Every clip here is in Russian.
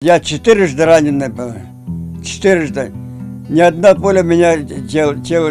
Я четырежды раненый был. Четырежды. Ни одна пуля меня тело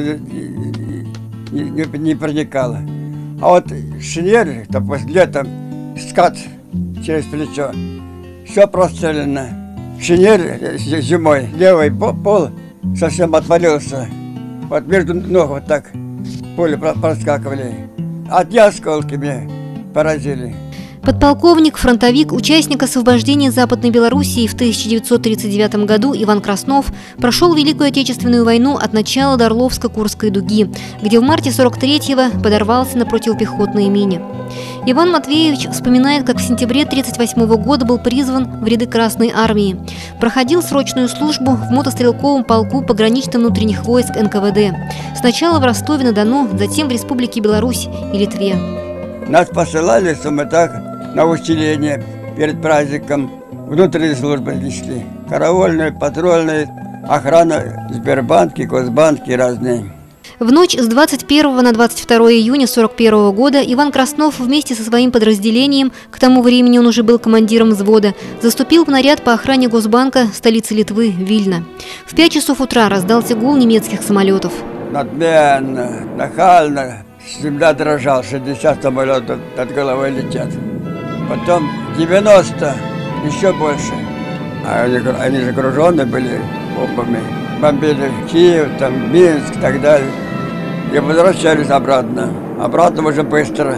не проникала. А вот шинель, летом, скат через плечо, все прострелено. Шинель зимой, левый пол совсем отвалился. Вот между ног вот так пули проскакивали. Одни осколки меня поразили. Подполковник, фронтовик, участник освобождения Западной Белоруссии в 1939 году Иван Краснов прошел Великую Отечественную войну от начала до Орловско-Курской дуги, где в марте 43-го подорвался на противопехотной мине. Иван Матвеевич вспоминает, как в сентябре 1938 года был призван в ряды Красной армии. Проходил срочную службу в мотострелковом полку погранично-внутренних войск НКВД. Сначала в Ростове-на-Дону, затем в Республике Беларусь и Литве. Нас посылали, что мы так на усиление перед праздником внутренней службы несли. Караульные, патрульные, охрана, Сбербанки, Госбанки разные. В ночь с 21 на 22 июня 1941 года Иван Краснов вместе со своим подразделением, к тому времени он уже был командиром взвода, заступил в наряд по охране Госбанка столицы Литвы, Вильна. В 5 часов утра раздался гул немецких самолетов. Надменно, нахально, земля дрожала, 60 самолетов над головой летят. Потом 90, еще больше. А они же окружены были бомбами. Бомбили Киев, там, Минск и так далее. И возвращались обратно. Обратно уже быстро.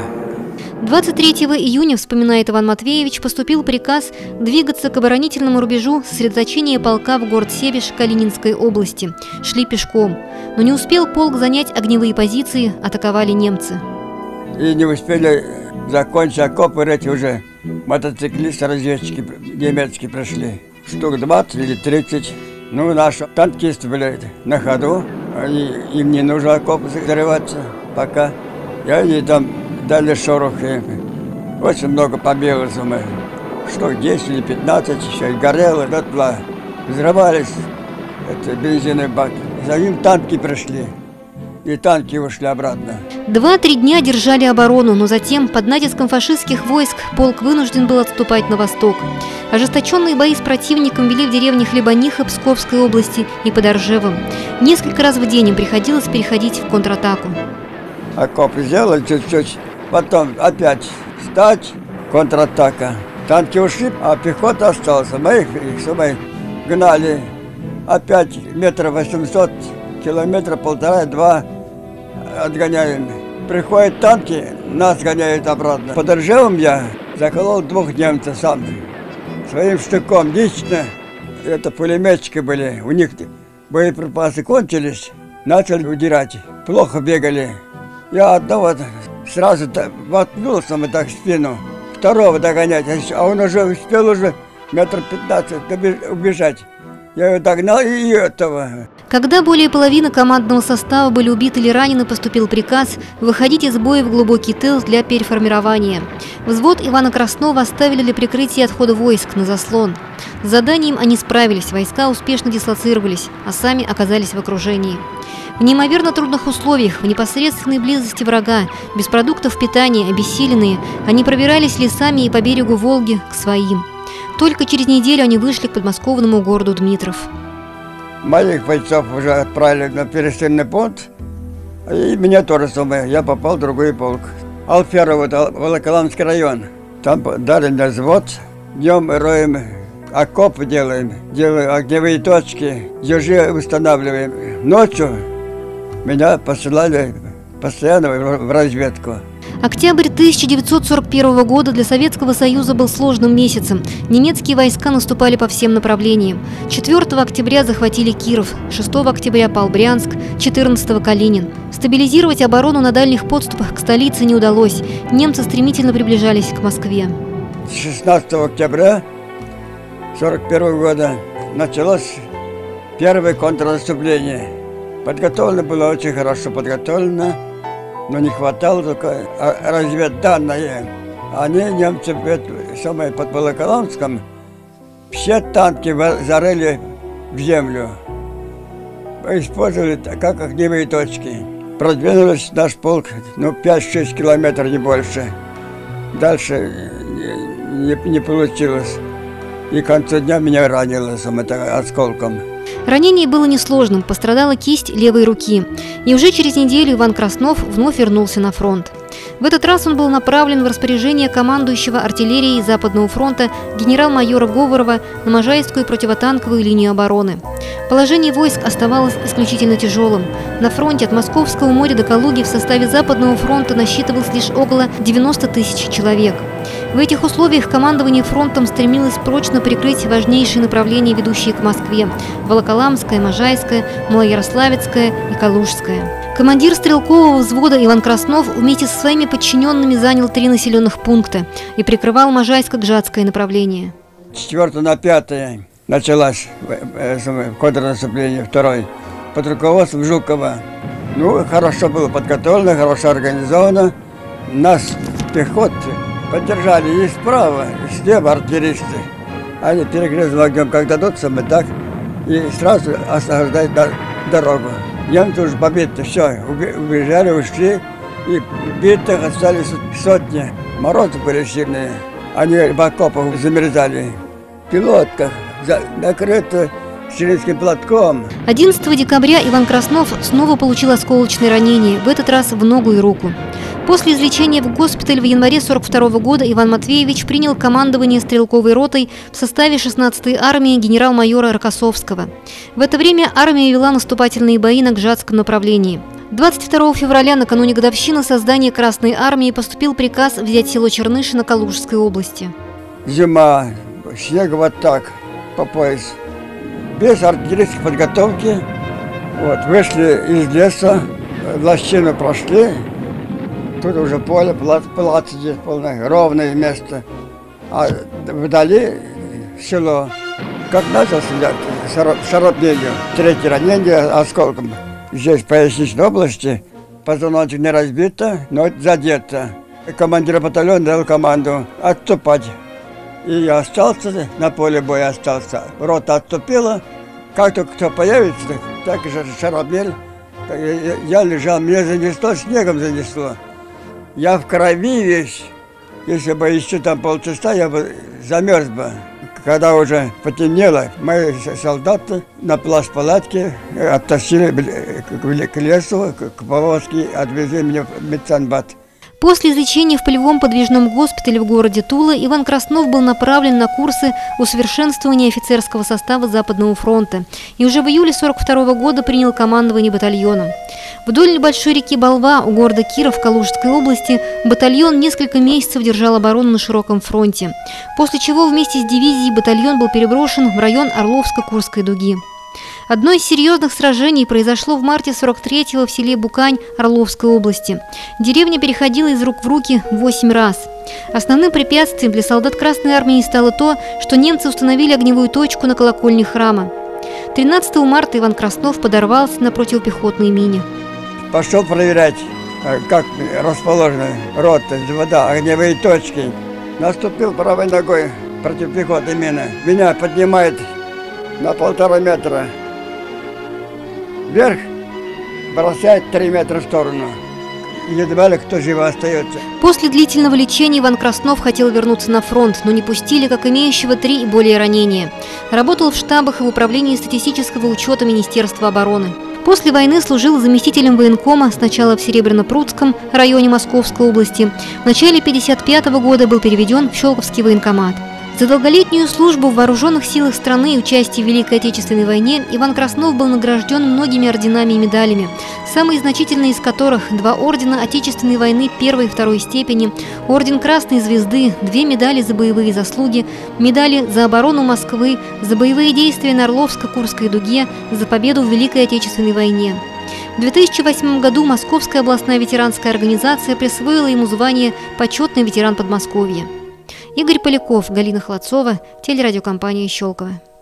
23 июня, вспоминает Иван Матвеевич, поступил приказ двигаться к оборонительному рубежу сосредоточения полка в город Себеж Калининской области. Шли пешком. Но не успел полк занять огневые позиции, атаковали немцы. И не успели закончить окопы, эти уже мотоциклисты-разведчики немецкие пришли. Штук 20 или 30. Ну, наши танкисты были на ходу. Им не нужно окопы закрываться пока. И они там дали шорох. Очень много побилось мы. Штук 10 или 15 еще и горело дотла. Взрывались бензиновые баки. За ним танки пришли. И танки ушли обратно. 2-3 дня держали оборону, но затем под натиском фашистских войск полк вынужден был отступать на восток. Ожесточенные бои с противником вели в деревне Хлебониха Псковской области и под Оржевом. Несколько раз в день им приходилось переходить в контратаку. Окоп сделали чуть-чуть, потом опять встать, контратака. Танки ушли, а пехота осталась. Мы их гнали опять метров 800, километра полтора-два отгоняем. Приходят танки, нас гоняют обратно. Под Ржевом я заколол 2 немцев сам. Своим штыком лично. Это пулеметчики были. У них боеприпасы кончились. Начали удирать. Плохо бегали. Я одного сразу воткнулся так в спину. Второго догонять. А он уже успел метр 15 убежать. Я его догнал и этого. Когда более половины командного состава были убиты или ранены, поступил приказ выходить из боя в глубокий тыл для переформирования. Взвод Ивана Краснова оставили для прикрытия отхода войск на заслон. С заданием они справились, войска успешно дислоцировались, а сами оказались в окружении. В неимоверно трудных условиях, в непосредственной близости врага, без продуктов питания, обессиленные, они пробирались лесами и по берегу Волги к своим. Только через неделю они вышли к подмосковному городу Дмитров. Моих бойцов уже отправили на пересыльный пункт, и меня тоже самое. Я попал в другой полк. Алферово, Волоколамский район. Там дали на взвод. Днем роем окопы делаем огневые точки, ежи устанавливаем. Ночью меня посылали постоянно в разведку. Октябрь 1941 года для Советского Союза был сложным месяцем. Немецкие войска наступали по всем направлениям. 4 октября захватили Киров, 6 октября пал Брянск, 14 Калинин. Стабилизировать оборону на дальних подступах к столице не удалось. Немцы стремительно приближались к Москве. 16 октября 1941 года началось первое контрнаступление. Подготовлено было очень хорошо, но не хватало только разведданные. Они, немцы, под Волоколамском, все танки зарыли в землю. Использовали как огневые точки. Продвинулись наш полк, 5-6 километров, не больше. Дальше не получилось. И к концу дня меня ранило осколком. Ранение было несложным, пострадала кисть левой руки. И уже через неделю Иван Краснов вновь вернулся на фронт. В этот раз он был направлен в распоряжение командующего артиллерией Западного фронта генерал-майора Говорова на Можайскую противотанковую линию обороны. Положение войск оставалось исключительно тяжелым. На фронте от Московского моря до Калуги в составе Западного фронта насчитывалось лишь около 90 тысяч человек. В этих условиях командование фронтом стремилось прочно прикрыть важнейшие направления, ведущие к Москве – Волоколамское, Можайское, Малоярославецкое и Калужское. Командир стрелкового взвода Иван Краснов вместе со своими подчиненными занял 3 населенных пункта и прикрывал Можайско-Гжатское направление. С 4 на 5 началось контрнаступление второй под руководством Жукова. Ну, хорошо было подготовлено, хорошо организовано. Нас пехоты поддержали и справа, и слева артиллеристы. Они перегрызли огнем, как дадутся, мы так, и сразу освобождать дорогу. Немцы уже побиты, все, убежали, ушли, и битых остались сотни. Морозы были сильные, они в окопах замерзали, в пилотках, накрыты сирийским платком. 11 декабря Иван Краснов снова получил осколочное ранение, в этот раз в ногу и руку. После излечения в госпиталь в январе 1942 года Иван Матвеевич принял командование стрелковой ротой в составе 16-й армии генерал-майора Рокоссовского. В это время армия вела наступательные бои на Гжатском направлении. 22 февраля, накануне годовщины создания Красной армии, поступил приказ взять село Чернышино Калужской области. Зима, снег вот так, по пояс. Без артиллерийской подготовки. Вот, вышли из леса, лощину прошли. Тут уже поле, плац здесь полное, ровное место. А вдали село. Как начал стрелять, шарапнелью. 3-е ранение осколком. Здесь в поясничной области позвоночник не разбито, но задето. Командир батальона дал команду отступать. И я остался, на поле боя остался. Рота отступила. Как только кто появится, так же шарапнель. Я лежал, меня занесло, снегом занесло. Я в крови весь. Если бы еще там полчаса, я бы замерз бы. Когда уже потемнело, мои солдаты на плащ-палатке оттащили к лесу, к повозке, отвезли меня в медсанбат. После излечения в полевом подвижном госпитале в городе Тула Иван Краснов был направлен на курсы усовершенствования офицерского состава Западного фронта и уже в июле 1942 года принял командование батальоном. Вдоль небольшой реки Болва у города Киров Калужской области батальон несколько месяцев держал оборону на широком фронте, после чего вместе с дивизией батальон был переброшен в район Орловско-Курской дуги. Одно из серьезных сражений произошло в марте 43-го в селе Букань Орловской области. Деревня переходила из рук в руки 8 раз. Основным препятствием для солдат Красной армии стало то, что немцы установили огневую точку на колокольне храма. 13 марта Иван Краснов подорвался на противопехотной мине. Пошел проверять, как расположены роты, вода, огневые точки. Наступил правой ногой противопехотной мины. Меня поднимает на 1,5 метра вверх, бросает 3 метра в сторону. И едва ли кто живо остается. После длительного лечения Иван Краснов хотел вернуться на фронт, но не пустили, как имеющего 3 и более ранения. Работал в штабах и в управлении статистического учета Министерства обороны. После войны служил заместителем военкома сначала в Серебряно-Прудском районе Московской области. В начале 1955 года был переведен в Щелковский военкомат. За долголетнюю службу в вооруженных силах страны и участие в Великой Отечественной войне Иван Краснов был награжден многими орденами и медалями, самые значительные из которых 2 ордена Отечественной войны 1-й и 2-й степени, орден Красной Звезды, 2 медали за боевые заслуги, медали за оборону Москвы, за боевые действия на Орловско-Курской дуге, за победу в Великой Отечественной войне. В 2008 году Московская областная ветеранская организация присвоила ему звание «Почетный ветеран Подмосковья». Игорь Поляков, Галина Хладцова, телерадиокомпания «Щелково».